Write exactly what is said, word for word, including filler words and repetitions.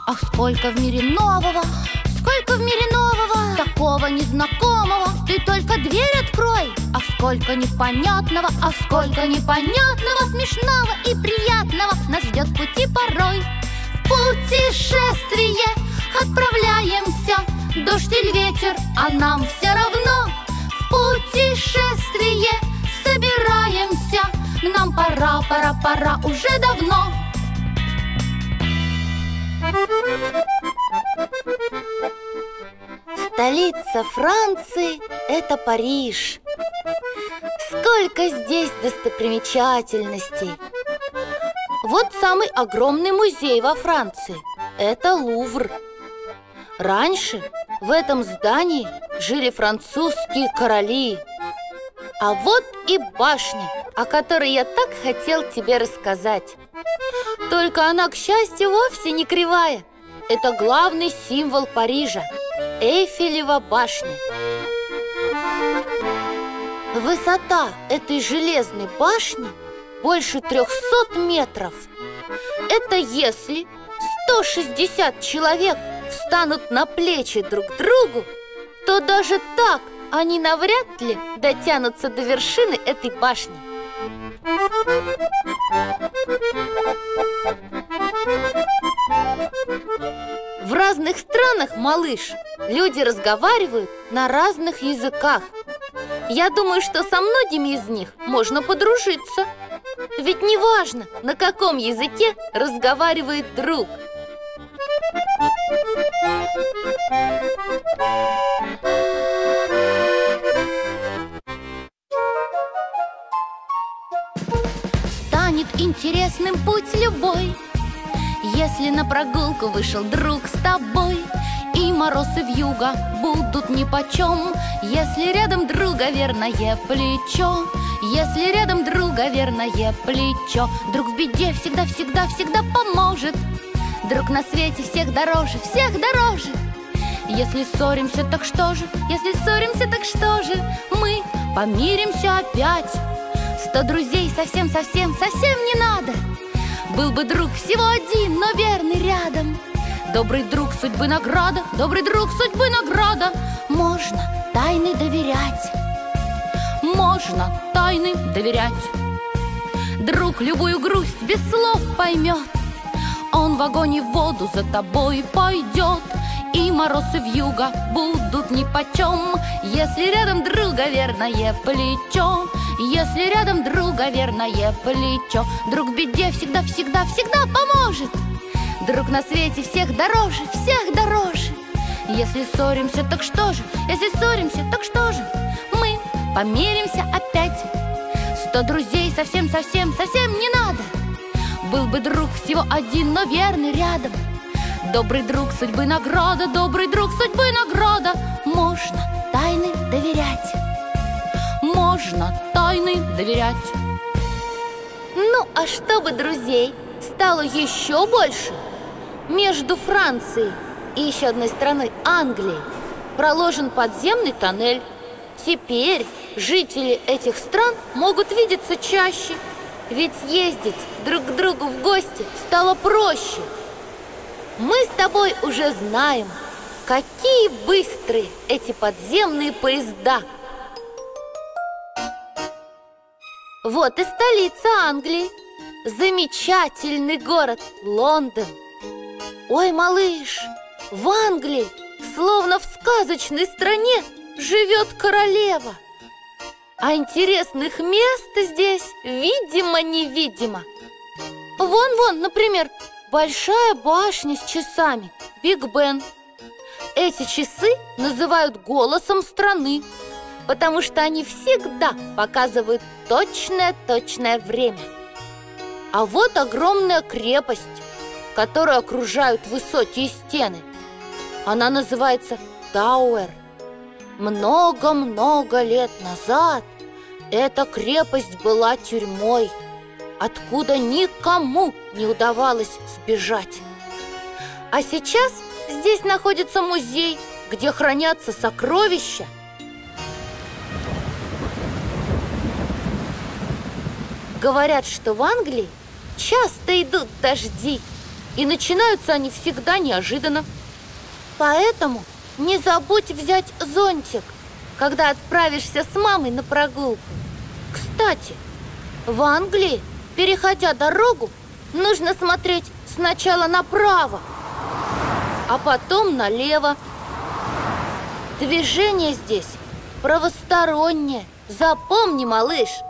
Ах, сколько в мире нового, сколько в мире нового, такого незнакомого. Ты только дверь открой. Ах, сколько непонятного, ах, сколько непонятного, смешного и приятного нас ждет в пути порой. В путешествие отправляемся, дождь или ветер, а нам все равно. В путешествие собираемся, нам пора, пора, пора уже давно. Столица Франции – это Париж. Сколько здесь достопримечательностей! Вот самый огромный музей во Франции – это Лувр. Раньше в этом здании жили французские короли. А вот и башня, о которой я так хотел тебе рассказать. Только она, к счастью, вовсе не кривая. Это главный символ Парижа – Эйфелева башня. Высота этой железной башни больше трехсот метров. Это если сто шестьдесят человек встанут на плечи друг другу, то даже так они навряд ли дотянутся до вершины этой башни. В разных странах, малыш, люди разговаривают на разных языках. Я думаю, что со многими из них можно подружиться. Ведь не важно, на каком языке разговаривает друг. Станет интересным путь любой, если на прогулку вышел друг с тобой. И мороз и вьюга будут нипочем, если рядом друга верное плечо. Если рядом друга верное плечо. Друг в беде всегда-всегда-всегда поможет. Друг на свете всех дороже, всех дороже. Если ссоримся, так что же? Если ссоримся, так что же? Мы помиримся опять. Сто друзей совсем-совсем-совсем не надо. Был бы друг всего один, но верный рядом. Добрый друг судьбы награда, добрый друг судьбы награда. Можно тайны доверять, можно тайны доверять. Друг любую грусть без слов поймет. Он в огонь и в воду за тобой пойдет. И мороз и вьюга будут нипочем, если рядом друга верное плечо. Если рядом друга верное плечо. Друг в беде всегда-всегда-всегда поможет. Друг на свете всех дороже, всех дороже. Если ссоримся, так что же? Если ссоримся, так что же? Мы помиримся опять. Сто друзей совсем-совсем-совсем не надо. Был бы друг всего один, но верный рядом. Добрый друг судьбы награда, добрый друг судьбы награда. Можно тайны доверять, можно тайны доверять. Ну, а чтобы друзей стало еще больше, между Францией и еще одной страной, Англией, проложен подземный тоннель. Теперь жители этих стран могут видеться чаще, ведь ездить друг к другу в гости стало проще. Мы с тобой уже знаем, какие быстрые эти подземные поезда. Вот и столица Англии, замечательный город Лондон. Ой, малыш, в Англии, словно в сказочной стране, живет королева. А интересных мест здесь видимо-невидимо. Вон-вон, например, большая башня с часами, Биг Бен. Эти часы называют голосом страны, потому что они всегда показывают точное-точное время. А вот огромная крепость, которую окружают высокие стены. Она называется Тауэр. Много-много лет назад эта крепость была тюрьмой, откуда никому не удавалось сбежать. А сейчас здесь находится музей, где хранятся сокровища. Говорят, что в Англии часто идут дожди, И начинаются они всегда неожиданно. Поэтому не забудь взять зонтик, когда отправишься с мамой на прогулку. Кстати, в Англии, переходя дорогу, нужно смотреть сначала направо, а потом налево. Движение здесь правостороннее. Запомни, малыш.